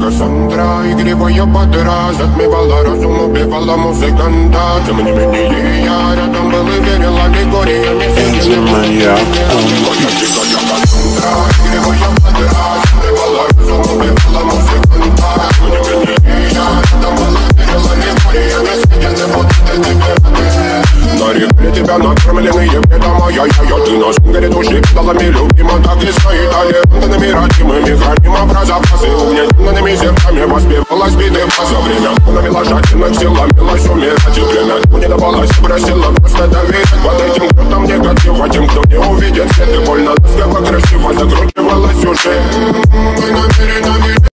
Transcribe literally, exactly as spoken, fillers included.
Кассандра, игривая подра, затмевала разум, убивала музыканта. Тем не менее я рядом был и верил аллегориями. Энди Маньяк. Кассандра, игривая подра, затмевала разум, убивала музыканта. Тем не менее я рядом был и верил аллегориями. Съедены будут тебе. На реке тебя накормленные предома. Я-я-я, ты на шугаре души педалами любима. Так и стоит талентами родимыми. Храним образопасы угнетенными зерками. Воспевалась биты за время. Навела жадинок, сила милась умирать. И время не давалась, просила просто доверять. Под этим кто-то негатива, тем, кто не увидит свет. И больно, ласково, красиво закручивалась уже. Мы намерены